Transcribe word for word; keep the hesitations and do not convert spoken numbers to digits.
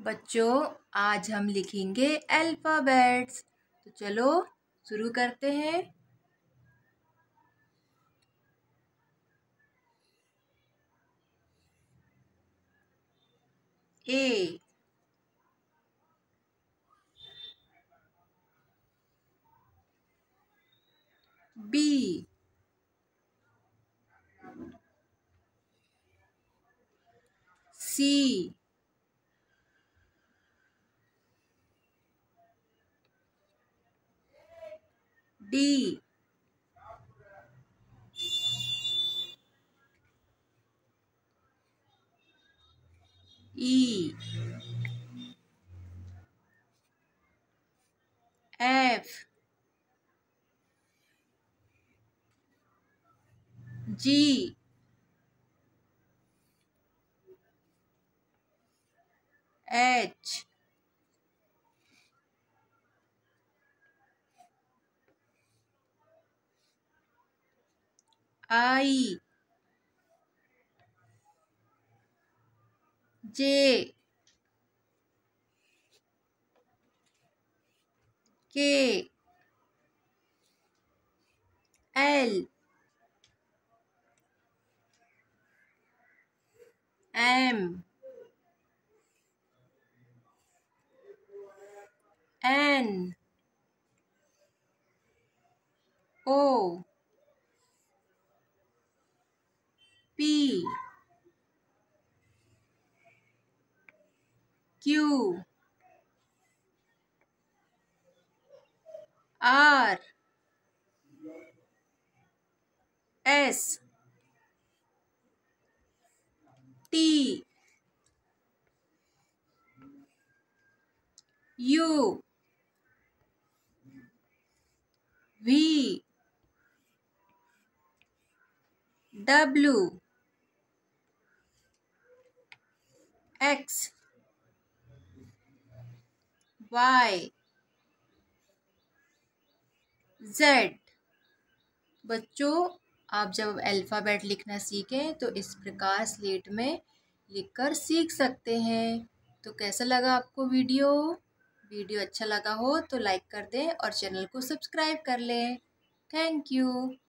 बच्चों, आज हम लिखेंगे अल्फ़ाबेट्स। तो चलो शुरू करते हैं। A, B, C, D, E, F, G, H, I, J, K, L, M, N, O, P, Q, R, S, T, U, V, W, X, Y, Z. बच्चों, आप जब अल्फ़ाबेट लिखना सीखें तो इस प्रकार स्लेट में लिखकर सीख सकते हैं। तो कैसा लगा आपको वीडियो? वीडियो अच्छा लगा हो तो लाइक कर दें और चैनल को सब्सक्राइब कर लें। Thank you.